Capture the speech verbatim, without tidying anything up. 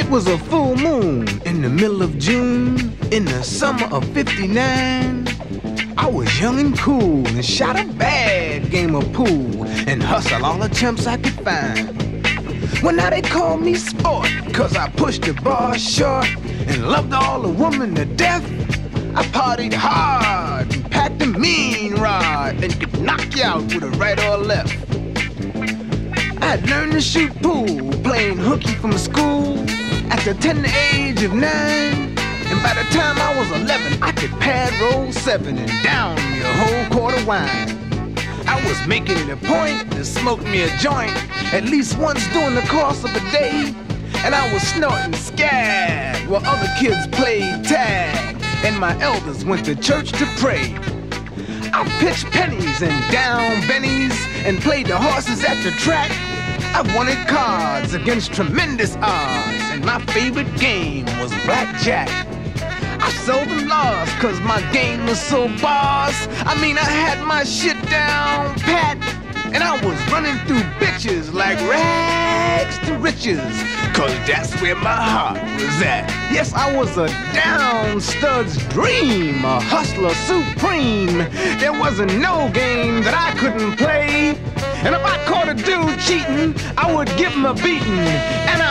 It was a full moon in the middle of June in the summer of fifty-nine. I was young and cool and shot a bad game of pool and hustled all the chumps I could find. Well, now they call me sport, cause I pushed the bar short and loved all the women to death. I partied hard and packed a mean rod and could knock you out with a right or a left. I'd learned to shoot pool, playing hooky from school at the tender age of nine. And by the time I was eleven, I could pad roll seven and down me a whole quart of wine. I was making it a point to smoke me a joint at least once during the course of a day. And I was snorting scab while other kids played tag and my elders went to church to pray. I pitched pennies and down bennies and played the horses at the track. I wanted cards against tremendous odds, and my favorite game was blackjack. I seldom lost cause my game was so boss. I mean, I had my shit down pat, and I was running through bitches like rags to riches, cause that's where my heart was at. Yes, I was a down stud's dream, a hustler supreme. There wasn't no game that I couldn't play, and if I caught a dude cheating, I would give him a beating, and